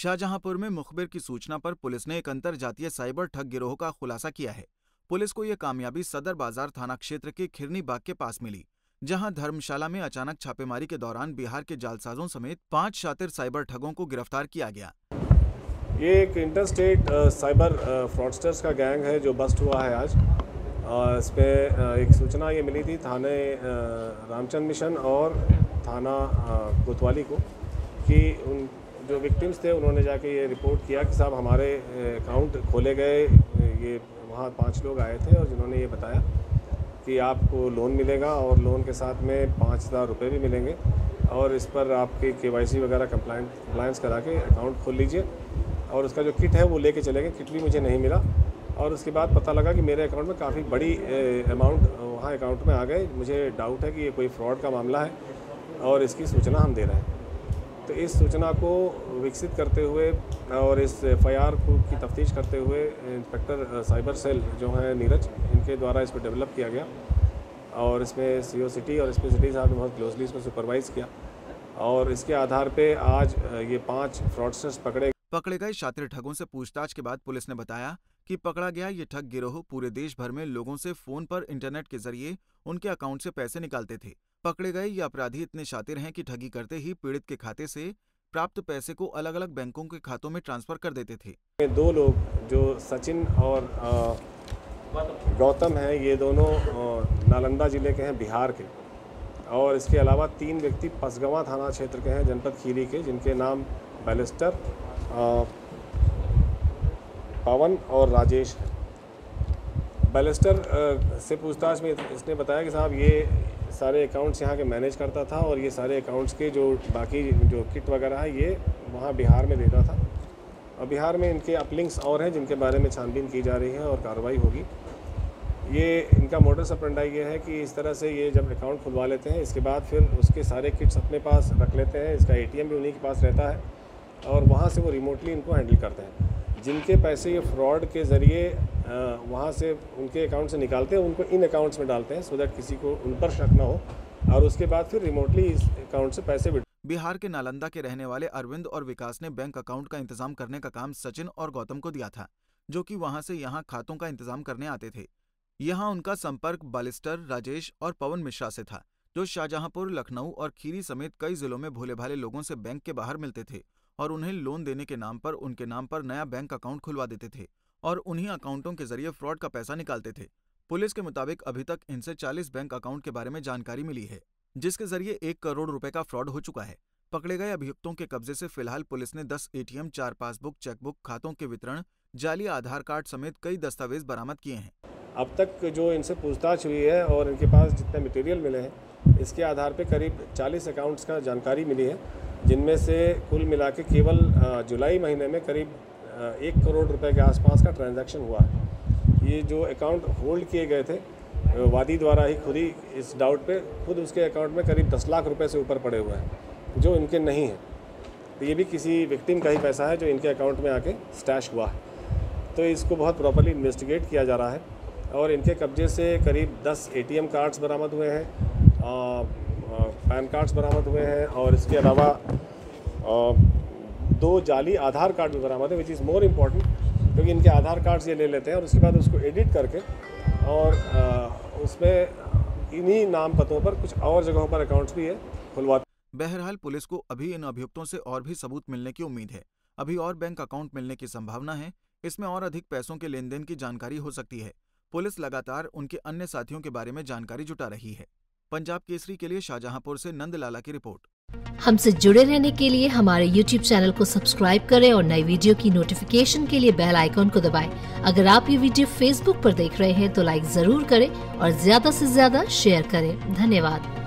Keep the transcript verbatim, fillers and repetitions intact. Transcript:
शाहजहांपुर में मुखबिर की सूचना पर पुलिस ने एक अंतरजातीय साइबर ठग गिरोह का खुलासा किया है। पुलिस को यह कामयाबी सदर बाजार थाना क्षेत्र के खिरनी बाग के पास मिली, जहां धर्मशाला में अचानक छापेमारी के दौरान बिहार के जालसाजों समेत पांच शातिर साइबर ठगों को गिरफ्तार किया गया। ये एक इंटरस्टेट साइबर फ्रॉडस्टर्स का गैंग है जो बस्ट हुआ है आज। इस पर एक सूचना ये मिली थी थाने रामचंद्र मिशन और थाना कोतवाली को कि उन जो विक्टिम्स थे उन्होंने जाके ये रिपोर्ट किया कि साहब हमारे अकाउंट खोले गए। ये वहाँ पांच लोग आए थे और जिन्होंने ये बताया कि आपको लोन मिलेगा और लोन के साथ में पाँच हज़ार रुपये भी मिलेंगे और इस पर आपके केवाईसी वगैरह कंप्लाइंट कंप्लाइंस करा के अकाउंट खोल लीजिए और उसका जो किट है वो लेके चले गए। किट भी मुझे नहीं मिला और उसके बाद पता लगा कि मेरे अकाउंट में काफ़ी बड़ी अमाउंट वहाँ अकाउंट में आ गए। मुझे डाउट है कि ये कोई फ्रॉड का मामला है और इसकी सूचना हम दे रहे हैं। तो इस सूचना को विकसित करते हुए और इस एफ आई आर की तफ्तीश करते हुए इंस्पेक्टर साइबर सेल जो हैं नीरज, इनके द्वारा इस पर डेवलप किया गया और इसमें सी ओ सिटी और एस पी सिटी साहब ने बहुत क्लोजली इसको सुपरवाइज़ किया और इसके आधार पे आज ये पांच फ्रॉडस्टर्स पकड़े पकड़े गए शातिर ठगों से पूछताछ के बाद पुलिस ने बताया कि पकड़ा गया ये ठग गिरोह पूरे देश भर में लोगों से फोन पर इंटरनेट के जरिए उनके अकाउंट से पैसे निकालते थे। पकड़े गए ये अपराधी इतने शातिर हैं कि ठगी करते ही पीड़ित के खाते से प्राप्त पैसे को अलग अलग बैंकों के खातों में ट्रांसफर कर देते थे। दो लोग जो सचिन और गौतम हैं, ये दोनों नालंदा जिले के हैं, बिहार के, और इसके अलावा तीन व्यक्ति पसगवां थाना क्षेत्र के हैं, जनपद खीरी के, जिनके नाम बैलिस्टर, पवन और राजेश है। बैलिस्टर से पूछताछ में इसने बताया कि साहब ये सारे अकाउंट्स यहाँ के मैनेज करता था और ये सारे अकाउंट्स के जो बाकी जो किट वगैरह है ये वहाँ बिहार में देता था और बिहार में इनके अपलिंक्स और हैं जिनके बारे में छानबीन की जा रही है और कार्रवाई होगी। ये इनका मोडस ऑपरेंडी ये है कि इस तरह से ये जब अकाउंट खुलवा लेते हैं इसके बाद फिर उसके सारे किट्स अपने पास रख लेते हैं। इसका ए टी एम भी उन्हीं के पास रहता है और वहाँ से वो रिमोटली इनको हैंडल करते हैं। जिनके पैसे ये फ्रॉड के ज़रिए वहाँ से उनके अकाउंट से निकालते हैं उनको इन अकाउंट्स में डालते हैं सो दैट किसी को उन पर शक ना हो और उसके बाद फिर रिमोटली इस अकाउंट से पैसे विड्रॉ। बिहार के नालंदा के रहने वाले अरविंद और विकास ने बैंक अकाउंट का इंतजाम करने का काम सचिन और गौतम को दिया था, जो कि वहां से यहाँ खातों का इंतजाम करने आते थे। यहाँ उनका संपर्क बैलिस्टर, राजेश और पवन मिश्रा से था, जो शाहजहांपुर, लखनऊ और खीरी समेत कई जिलों में भोले भाले लोगों से बैंक के बाहर मिलते थे और उन्हें लोन देने के नाम पर उनके नाम पर नया बैंक अकाउंट खुलवा देते थे और उन्हीं अकाउंटों के जरिए फ्रॉड का पैसा निकालते थे। पुलिस के मुताबिक अभी तक इनसे चालीस बैंक अकाउंट के बारे में जानकारी मिली है, जिसके जरिए एक करोड़ रुपए का फ्रॉड हो चुका है। पकड़े गए अभियुक्तों के कब्जे से फिलहाल पुलिस ने दस ए टी एम, चार पासबुक, चेकबुक, खातों के वितरण, जाली आधार कार्ड समेत कई दस्तावेज बरामद किए हैं। अब तक जो इनसे पूछताछ हुई है और इनके पास जितने मटेरियल मिले हैं इसके आधार पे करीब चालीस अकाउंट्स का जानकारी मिली है, जिनमें से कुल मिला के केवल जुलाई महीने में करीब एक करोड़ रुपए के आसपास का ट्रांजैक्शन हुआ है। ये जो अकाउंट होल्ड किए गए थे वादी द्वारा ही खुद ही इस डाउट पे खुद उसके अकाउंट में करीब दस लाख रुपए से ऊपर पड़े हुए हैं जो इनके नहीं हैं। तो ये भी किसी विक्टिम का ही पैसा है जो इनके अकाउंट में आके स्टैश हुआ है। तो इसको बहुत प्रॉपर्ली इन्वेस्टिगेट किया जा रहा है और इनके कब्जे से करीब दस ए टी एम कार्ड्स बरामद हुए हैं, पैन कार्ड्स बरामद हुए हैं और इसके अलावा दो जाली आधार कार्ड भी बरामद है, विच इज़ मोर इम्पॉर्टेंट, क्योंकि इनके आधार कार्ड्स ये ले लेते हैं और उसके बाद उसको एडिट करके और उसमें इन्हीं नाम पतों पर कुछ और जगहों पर अकाउंट्स भी है खुलवाते। बहरहाल पुलिस को अभी इन अभियुक्तों से और भी सबूत मिलने की उम्मीद है। अभी और बैंक अकाउंट मिलने की संभावना है, इसमें और अधिक पैसों के लेन देन की जानकारी हो सकती है। पुलिस लगातार उनके अन्य साथियों के बारे में जानकारी जुटा रही है। पंजाब केसरी के लिए शाहजहांपुर से नंदलाला की रिपोर्ट। हमसे जुड़े रहने के लिए हमारे यूट्यूब चैनल को सब्सक्राइब करें और नई वीडियो की नोटिफिकेशन के लिए बेल आइकॉन को दबाएं। अगर आप ये वीडियो फेसबुक पर देख रहे हैं तो लाइक जरूर करें और ज्यादा से ज्यादा शेयर करें। धन्यवाद।